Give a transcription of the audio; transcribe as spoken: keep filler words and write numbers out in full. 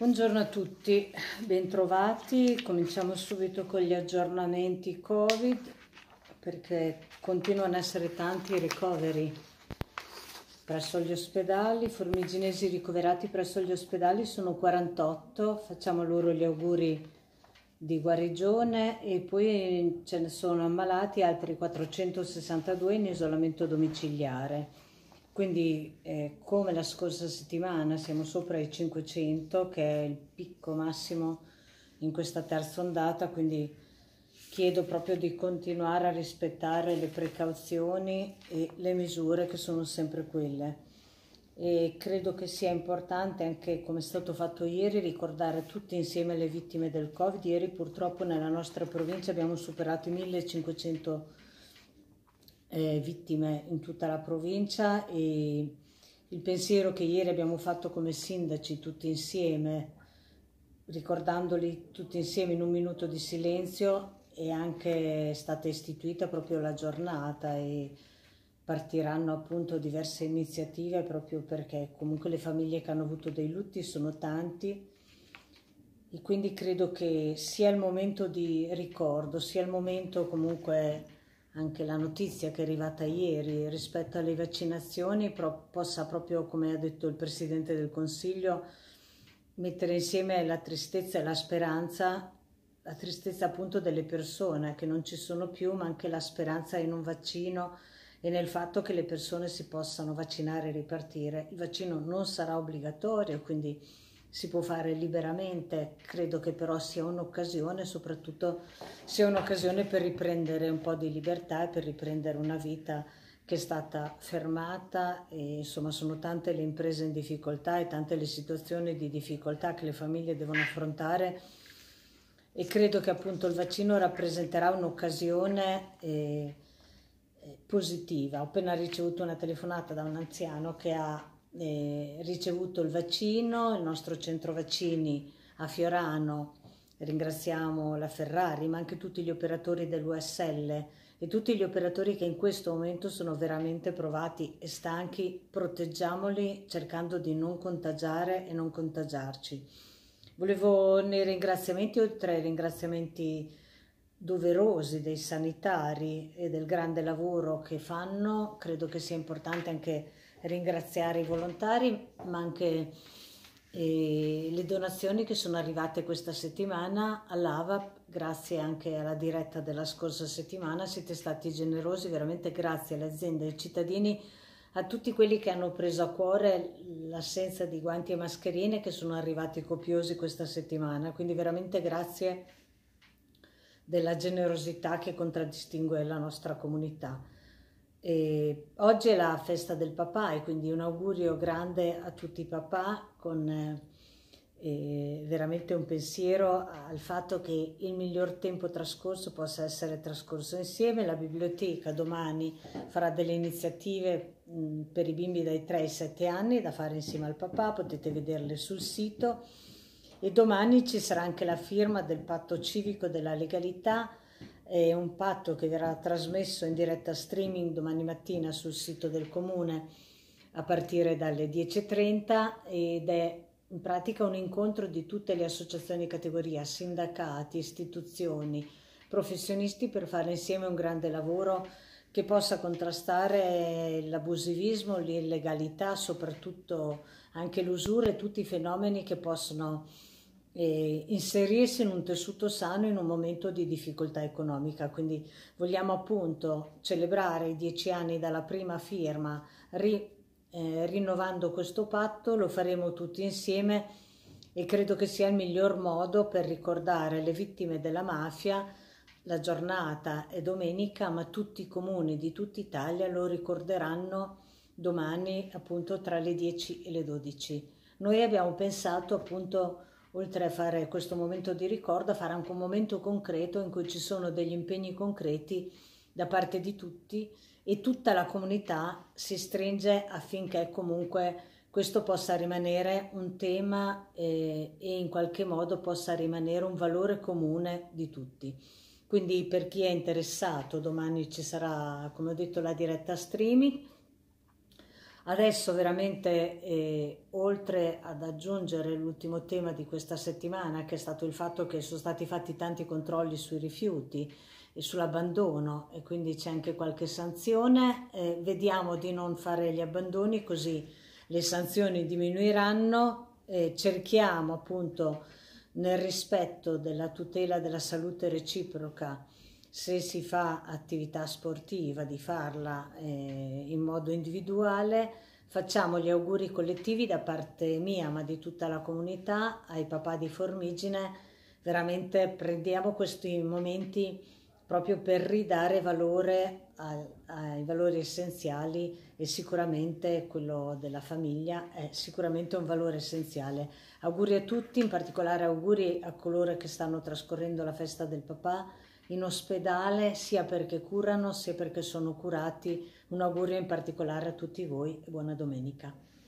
Buongiorno a tutti, bentrovati. Cominciamo subito con gli aggiornamenti Covid perché continuano ad essere tanti i ricoveri presso gli ospedali. I formiginesi ricoverati presso gli ospedali sono quarantotto, facciamo loro gli auguri di guarigione, e poi ce ne sono ammalati altri quattrocentosessantadue in isolamento domiciliare. Quindi eh, come la scorsa settimana siamo sopra i cinquecento, che è il picco massimo in questa terza ondata, quindi chiedo proprio di continuare a rispettare le precauzioni e le misure che sono sempre quelle. E credo che sia importante anche, come è stato fatto ieri, ricordare tutti insieme le vittime del Covid. Ieri purtroppo nella nostra provincia abbiamo superato i millecinquecento Eh, vittime in tutta la provincia, e il pensiero che ieri abbiamo fatto come sindaci tutti insieme, ricordandoli tutti insieme in un minuto di silenzio, è anche stata istituita proprio la giornata e partiranno appunto diverse iniziative, proprio perché comunque le famiglie che hanno avuto dei lutti sono tanti, e quindi credo che sia il momento di ricordo, sia il momento comunque. Anche la notizia che è arrivata ieri rispetto alle vaccinazioni pro- possa proprio, come ha detto il Presidente del Consiglio, mettere insieme la tristezza e la speranza, la tristezza appunto delle persone che non ci sono più, ma anche la speranza in un vaccino e nel fatto che le persone si possano vaccinare e ripartire. Il vaccino non sarà obbligatorio, quindi si può fare liberamente. Credo che però sia un'occasione, soprattutto sia un'occasione per riprendere un po' di libertà e per riprendere una vita che è stata fermata, e insomma sono tante le imprese in difficoltà e tante le situazioni di difficoltà che le famiglie devono affrontare, e credo che appunto il vaccino rappresenterà un'occasione eh, eh, positiva. Ho appena ricevuto una telefonata da un anziano che ha eh, ricevuto il vaccino, il nostro centro vaccini a Fiorano. Ringraziamo la Ferrari, ma anche tutti gli operatori dell'U S L e tutti gli operatori che in questo momento sono veramente provati e stanchi. Proteggiamoli cercando di non contagiare e non contagiarci. Volevo nei ringraziamenti, oltre ai ringraziamenti doverosi dei sanitari e del grande lavoro che fanno, credo che sia importante anche ringraziare i volontari, ma anche eh, le donazioni che sono arrivate questa settimana all'A V A P, grazie anche alla diretta della scorsa settimana. Siete stati generosi, veramente grazie alle aziende e ai cittadini, a tutti quelli che hanno preso a cuore l'assenza di guanti e mascherine, che sono arrivati copiosi questa settimana, quindi veramente grazie della generosità che contraddistingue la nostra comunità. E oggi è la festa del papà, e quindi un augurio grande a tutti i papà, con eh, veramente un pensiero al fatto che il miglior tempo trascorso possa essere trascorso insieme. La biblioteca domani farà delle iniziative mh, per i bimbi dai tre ai sette anni da fare insieme al papà, potete vederle sul sito. E domani ci sarà anche la firma del patto civico della legalità, è un patto che verrà trasmesso in diretta streaming domani mattina sul sito del comune a partire dalle dieci e trenta, ed è in pratica un incontro di tutte le associazioni di categoria, sindacati, istituzioni, professionisti, per fare insieme un grande lavoro che possa contrastare l'abusivismo, l'illegalità, soprattutto anche l'usura e tutti i fenomeni che possono e inserirsi in un tessuto sano in un momento di difficoltà economica. Quindi vogliamo appunto celebrare i dieci anni dalla prima firma, ri, eh, rinnovando questo patto. Lo faremo tutti insieme e credo che sia il miglior modo per ricordare le vittime della mafia. La giornata è domenica, ma tutti i comuni di tutta Italia lo ricorderanno domani, appunto tra le dieci e le dodici. Noi abbiamo pensato appunto, oltre a fare questo momento di ricordo, a fare anche un momento concreto in cui ci sono degli impegni concreti da parte di tutti, e tutta la comunità si stringe affinché comunque questo possa rimanere un tema eh, e in qualche modo possa rimanere un valore comune di tutti. Quindi per chi è interessato, domani ci sarà, come ho detto, la diretta streaming. Adesso veramente, eh, oltre ad aggiungere l'ultimo tema di questa settimana, che è stato il fatto che sono stati fatti tanti controlli sui rifiuti e sull'abbandono e quindi c'è anche qualche sanzione, eh, vediamo di non fare gli abbandoni così le sanzioni diminuiranno, e cerchiamo appunto nel rispetto della tutela della salute reciproca, se si fa attività sportiva, di farla eh, in modo individuale. Facciamo gli auguri collettivi da parte mia, ma di tutta la comunità, ai papà di Formigine. Veramente prendiamo questi momenti proprio per ridare valore a- ai valori essenziali, e sicuramente quello della famiglia è sicuramente un valore essenziale. Auguri a tutti, in particolare auguri a coloro che stanno trascorrendo la festa del papà in ospedale, sia perché curano sia perché sono curati. Un augurio in particolare a tutti voi e buona domenica.